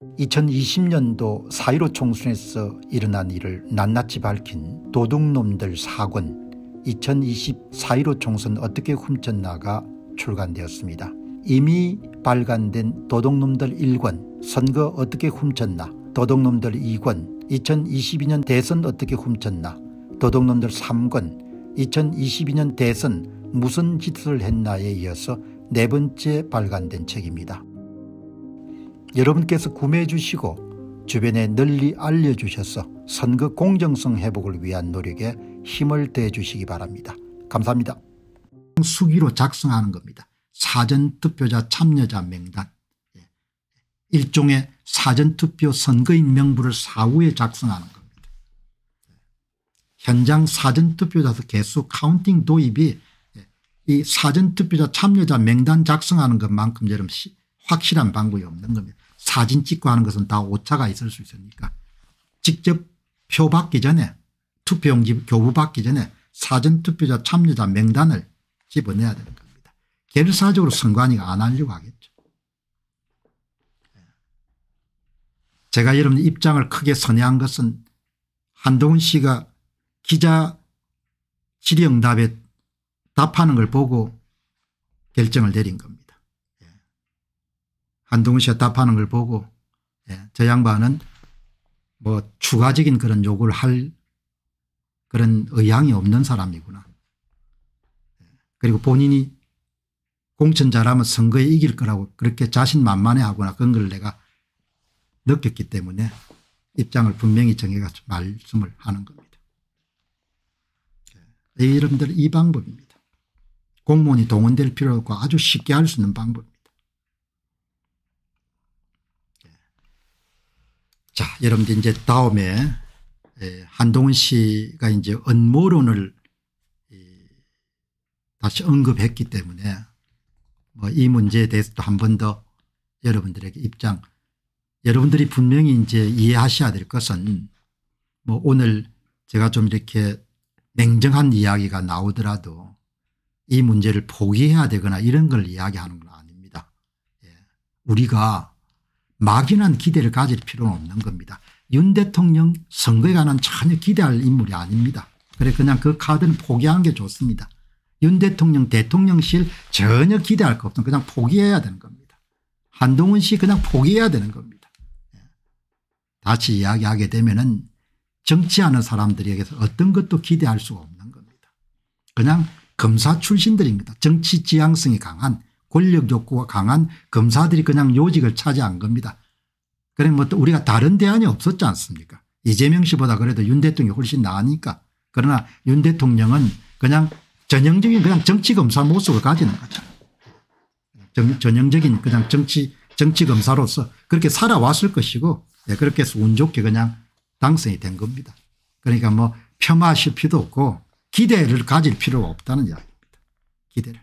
2020년도 4.15 총선에서 일어난 일을 낱낱이 밝힌 도둑놈들 4권 2020 4.15 총선 어떻게 훔쳤나가 출간되었습니다. 이미 발간된 도둑놈들 1권 선거 어떻게 훔쳤나, 도둑놈들 2권 2022년 대선 어떻게 훔쳤나, 도둑놈들 3권 2022년 대선 무슨 짓을 했나에 이어서 네 번째 발간된 책입니다. 여러분께서 구매해 주시고 주변에 널리 알려주셔서 선거 공정성 회복을 위한 노력에 힘을 더해 주시기 바랍니다. 감사합니다. 수기로 작성하는 겁니다. 사전투표자 참여자 명단, 일종의 사전투표 선거인 명부를 사후에 작성하는 겁니다. 현장 사전투표자수 개수 카운팅 도입이 이 사전투표자 참여자 명단 작성하는 것만큼 여러분 확실한 방법이 없는 겁니다. 사진 찍고 하는 것은 다 오차가 있을 수 있으니까 직접 표 받기 전에, 투표용지 교부 받기 전에 사전투표자 참여자 명단을 집어내야 되는 겁니다. 결사적으로 선관위가 안 하려고 하겠죠. 제가 여러분 입장을 크게 선회한 것은 한동훈 씨가 기자 질의응답에 답하는 걸 보고 결정을 내린 겁니다. 한동훈 씨가 답하는 걸 보고 저 양반은 뭐 추가적인 그런 요구를 할 그런 의향이 없는 사람이구나. 그리고 본인이 공천 잘하면 선거에 이길 거라고 그렇게 자신만만해하구나, 그런 걸 내가 느꼈기 때문에 입장을 분명히 정해가지고 말씀을 하는 겁니다. 여러분들 이 방법입니다. 공무원이 동원될 필요 없고 아주 쉽게 할 수 있는 방법입니다. 자, 여러분들 이제 다음에 한동훈 씨가 이제 음모론을 다시 언급했기 때문에 뭐 이 문제에 대해서도 한 번 더 여러분들에게 입장, 여러분들이 분명히 이제 이해하셔야 될 것은 뭐 오늘 제가 좀 이렇게 냉정한 이야기가 나오더라도 이 문제를 포기해야 되거나 이런 걸 이야기하는 건 아닙니다. 우리가 막연한 기대를 가질 필요는 없는 겁니다. 윤 대통령 선거에 관한 전혀 기대할 인물이 아닙니다. 그래 그냥 그 카드는 포기하는 게 좋습니다. 윤 대통령 대통령실 전혀 기대할 거 없으면 그냥 포기해야 되는 겁니다. 한동훈 씨 그냥 포기해야 되는 겁니다. 다시 이야기하게 되면은 정치하는 사람들에게서 어떤 것도 기대할 수가 없는 겁니다. 그냥 검사 출신들입니다. 정치 지향성이 강한, 권력 욕구가 강한 검사들이 그냥 요직을 차지한 겁니다. 그래 뭐 또 우리가 다른 대안이 없었지 않습니까? 이재명 씨보다 그래도 윤 대통령이 훨씬 나으니까. 그러나 윤 대통령은 그냥 전형적인 그냥 정치 검사 모습을 가지는 거죠. 전형적인 그냥 정치 검사로서 그렇게 살아왔을 것이고, 그렇게 해서 운 좋게 그냥 당선이 된 겁니다. 그러니까 뭐 폄하하실 필요도 없고 기대를 가질 필요가 없다는 이야기입니다. 기대를.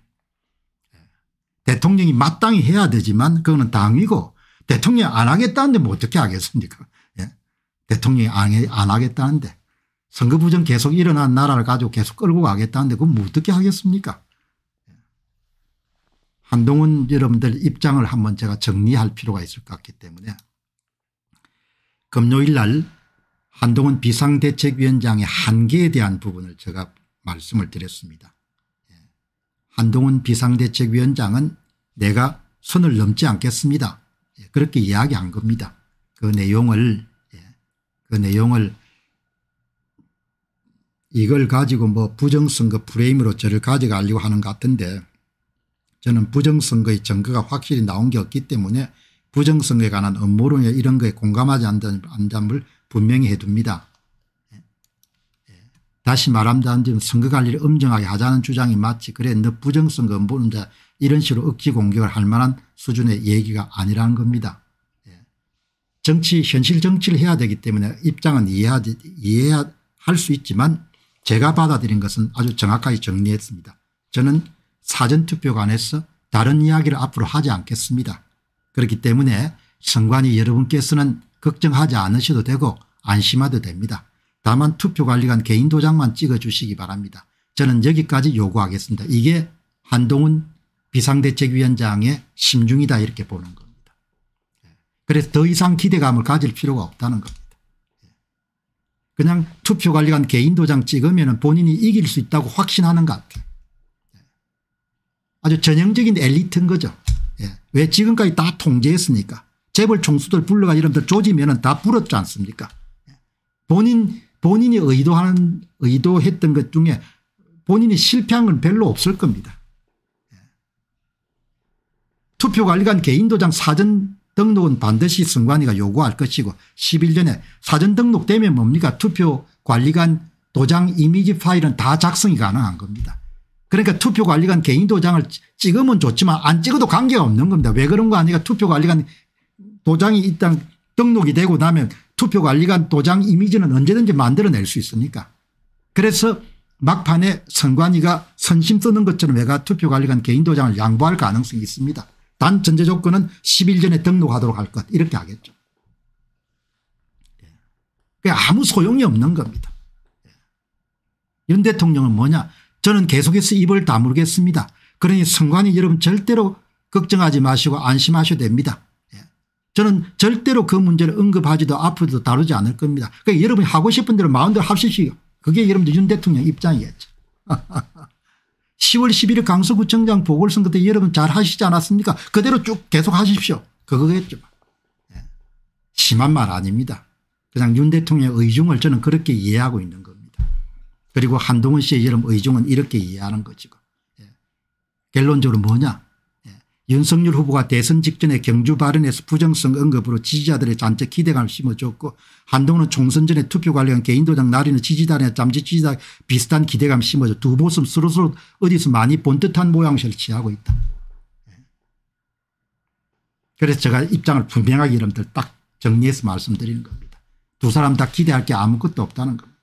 대통령이 마땅히 해야 되지만 그거는 당위고, 대통령이 안 하겠다는데 뭐 어떻게 하겠습니까? 대통령이 안 하겠다는데, 선거 부정 계속 일어난 나라를 가지고 계속 끌고 가겠다는데 그건 뭐 어떻게 하겠습니까? 한동훈 여러분들 입장을 한번 제가 정리할 필요가 있을 것 같기 때문에 금요일 날 한동훈 비상대책위원장의 한계에 대한 부분을 제가 말씀을 드렸습니다. 한동훈 비상대책위원장은 내가 선을 넘지 않겠습니다. 그렇게 이야기한 겁니다. 그 내용을 이걸 가지고 뭐 부정선거 프레임으로 저를 가져가려고 하는 것 같은데, 저는 부정선거의 증거가 확실히 나온 게 없기 때문에 부정선거에 관한 음모론이나 이런 거에 공감하지 않는 점을 분명히 해둡니다. 다시 말하면 선거관리를 엄정하게 하자는 주장이 맞지, 그래 너 부정선거 음모론자 이런 식으로 억지 공격을 할 만한 수준의 얘기가 아니라는 겁니다. 현실 정치를 해야 되기 때문에 입장은 이해할 수 있지만 제가 받아들인 것은 아주 정확하게 정리했습니다. 저는 사전투표관에서 다른 이야기를 앞으로 하지 않겠습니다. 그렇기 때문에 선관위 여러분께서는 걱정하지 않으셔도 되고 안심하도 됩니다. 다만 투표관리관 개인 도장만 찍어주시기 바랍니다. 저는 여기까지 요구하겠습니다. 이게 한동훈 비상대책위원장의 심중이다, 이렇게 보는 겁니다. 그래서 더 이상 기대감을 가질 필요가 없다는 겁니다. 그냥 투표관리관 개인도장 찍으면 본인이 이길 수 있다고 확신하는 것 같아요. 아주 전형적인 엘리트인 거죠. 왜 지금까지 다 통제했으니까. 재벌 총수들 불러가 이름들 조지면 다 불었지 않습니까. 본인이 의도했던 것 중에 본인이 실패한 건 별로 없을 겁니다. 투표관리관 개인도장 사전 등록은 반드시 선관위가 요구할 것이고 10일 전에 사전 등록되면 뭡니까 투표관리관 도장 이미지 파일은 다 작성이 가능한 겁니다. 그러니까 투표관리관 개인도장을 찍으면 좋지만 안 찍어도 관계가 없는 겁니다. 왜 그런 거 아니까 투표관리관 도장이 일단 등록이 되고 나면 투표관리관 도장 이미지는 언제든지 만들어낼 수 있으니까. 그래서 막판에 선관위가 선심 쓰는 것처럼 얘가 투표관리관 개인도장을 양보할 가능성이 있습니다. 단 전제 조건은 10일 전에 등록하도록 할 것 이렇게 하겠죠. 아무 소용이 없는 겁니다. 윤 대통령은 뭐냐 저는 계속해서 입을 다물겠습니다. 그러니 선관위 여러분 절대로 걱정하지 마시고 안심하셔도 됩니다. 저는 절대로 그 문제를 언급하지도 앞으로도 다루지 않을 겁니다. 그러니까 여러분이 하고 싶은 대로 마음대로 하십시오. 그게 여러분들 윤 대통령 입장이겠죠. 10월 11일 강서구청장 보궐선거 때 여러분 잘 하시지 않았습니까? 그대로 쭉 계속 하십시오. 그거겠죠. 심한 말 아닙니다. 그냥 윤 대통령의 의중을 저는 그렇게 이해하고 있는 겁니다. 그리고 한동훈 씨의 여러분 의중은 이렇게 이해하는 것이고. 결론적으로 뭐냐. 윤석열 후보가 대선 직전에 경주 발언에서 부정성 언급으로 지지자들의 잔뜩 기대감을 심어줬고 한동훈은 총선 전에 투표관리관 개인도장 날리는 지지단의 잠재 지지자 비슷한 기대감 심어줘 두 모습 서로 어디서 많이 본 듯한 모양새를 취하고 있다. 그래서 제가 입장을 분명하게 여러분들 딱 정리해서 말씀드리는 겁니다. 두 사람 다 기대할 게 아무것도 없다는 겁니다.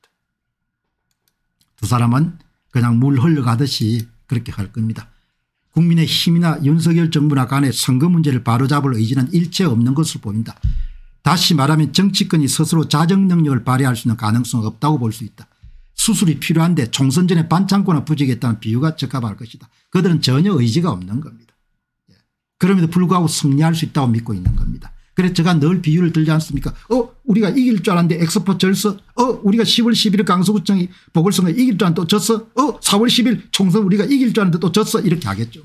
두 사람은 그냥 물 흘러가듯이 그렇게 할 겁니다. 국민의힘이나 윤석열 정부나 간에 선거 문제를 바로잡을 의지는 일체 없는 것으로 보인다. 다시 말하면 정치권이 스스로 자정 능력을 발휘할 수 있는 가능성은 없다고 볼 수 있다. 수술이 필요한데 총선 전에 반창고나 부족했다는 비유가 적합할 것이다. 그들은 전혀 의지가 없는 겁니다. 그럼에도 불구하고 승리할 수 있다고 믿고 있는 겁니다. 그래서 제가 늘 비유를 들지 않습니까? 우리가 이길 줄 알았는데 엑스포 졌어. 우리가 10월 11일 강서구청이 보궐선거 이길 줄 알았는데 또 졌어. 4월 10일 총선 우리가 이길 줄 알았는데 또 졌어. 이렇게 하겠죠.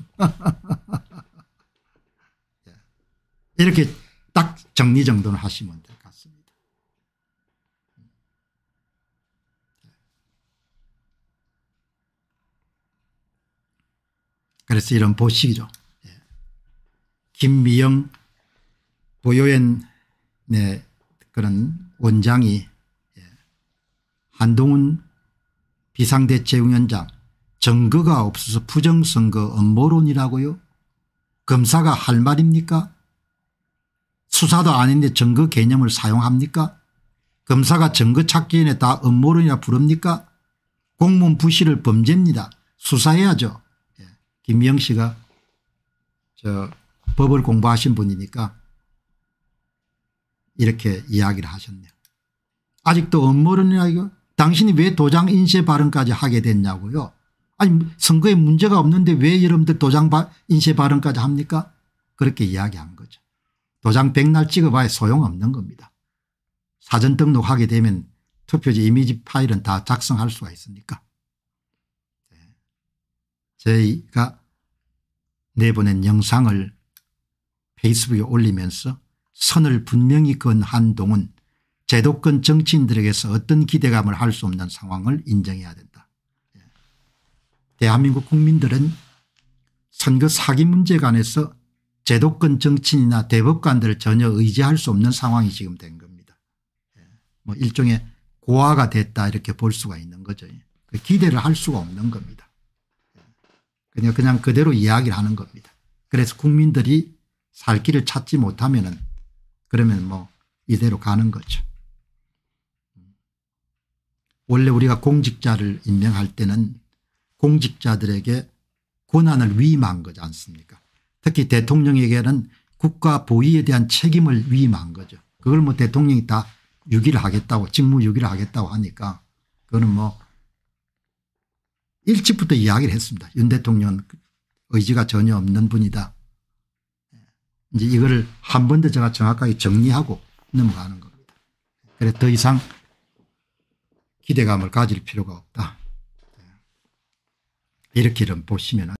이렇게 딱 정리정돈을 하시면 될 것 같습니다. 그래서 이런 보시기죠. 김미영 보요엔 그런 원장이 한동훈 비상대책위원장 증거가 없어서 부정선거 음모론이라고요. 검사가 할 말입니까? 수사도 아닌데 증거 개념을 사용합니까? 검사가 증거 찾기 전에 다 음모론이라 부릅니까? 공무원 부실을 범죄입니다. 수사해야죠. 김미영 씨가 법을 공부하신 분이니까 이렇게 이야기를 하셨네요. 아직도 음모론이라 이거 당신이 왜 도장 인쇄 발언까지 하게 됐냐고요. 아니 선거에 문제가 없는데 왜 여러분들 도장 인쇄 발언까지 합니까? 그렇게 이야기한 거죠. 도장 백날 찍어봐야 소용없는 겁니다. 사전 등록하게 되면 투표지 이미지 파일은 다 작성할 수가 있으니까. 저희가 내보낸 영상을 페이스북에 올리면서 선을 분명히 그은 한동훈 제도권 정치인들에게서 어떤 기대감을 할 수 없는 상황을 인정해야 된다. 대한민국 국민들은 선거 사기 문제에 관해서 제도권 정치인이나 대법관들을 전혀 의지할 수 없는 상황이 지금 된 겁니다. 뭐 일종의 고아가 됐다 이렇게 볼 수가 있는 거죠. 기대를 할 수가 없는 겁니다. 그냥 그대로 이야기를 하는 겁니다. 그래서 국민들이 살 길을 찾지 못하면은 그러면 뭐 이대로 가는 거죠. 원래 우리가 공직자를 임명할 때는 공직자들에게 권한을 위임한 거지 않습니까? 특히 대통령에게는 국가 보위에 대한 책임을 위임한 거죠. 그걸 뭐 대통령이 다 유기를 하겠다고 직무 유기를 하겠다고 하니까 그거는 뭐 일찍부터 이야기를 했습니다. 윤 대통령은 의지가 전혀 없는 분이다. 이제 이거를 한 번 더 제가 정확하게 정리하고 넘어가는 겁니다. 그래서 더 이상 기대감을 가질 필요가 없다. 이렇게 보시면.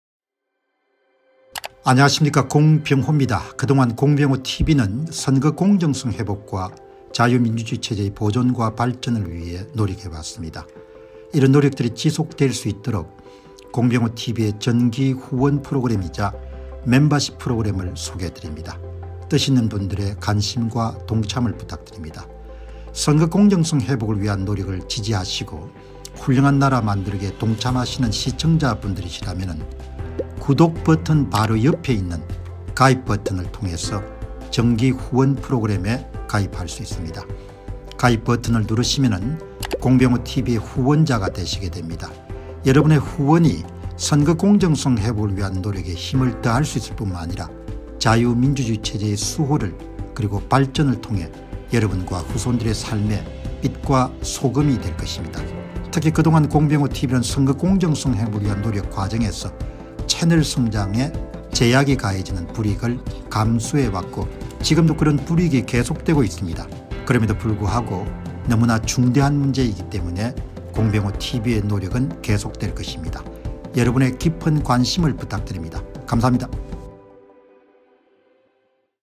안녕하십니까, 공병호입니다. 그동안 공병호TV는 선거 공정성 회복과 자유민주주의 체제의 보존과 발전을 위해 노력해왔습니다. 이런 노력들이 지속될 수 있도록 공병호TV의 정기 후원 프로그램이자 멤버십 프로그램을 소개해드립니다. 뜻 있는 분들의 관심과 동참을 부탁드립니다. 선거 공정성 회복을 위한 노력을 지지하시고 훌륭한 나라 만들기에 동참하시는 시청자분들이시라면 구독 버튼 바로 옆에 있는 가입 버튼을 통해서 정기 후원 프로그램에 가입할 수 있습니다. 가입 버튼을 누르시면 공병호TV의 후원자가 되시게 됩니다. 여러분의 후원이 선거 공정성 회복을 위한 노력에 힘을 더할 수 있을 뿐만 아니라 자유민주주의 체제의 수호를 그리고 발전을 통해 여러분과 후손들의 삶에 빛과 소금이 될 것입니다. 특히 그동안 공병호TV는 선거 공정성 회복을 위한 노력 과정에서 채널 성장에 제약이 가해지는 불이익을 감수해왔고 지금도 그런 불이익이 계속되고 있습니다. 그럼에도 불구하고 너무나 중대한 문제이기 때문에 공병호TV의 노력은 계속될 것입니다. 여러분의 깊은 관심을 부탁드립니다. 감사합니다.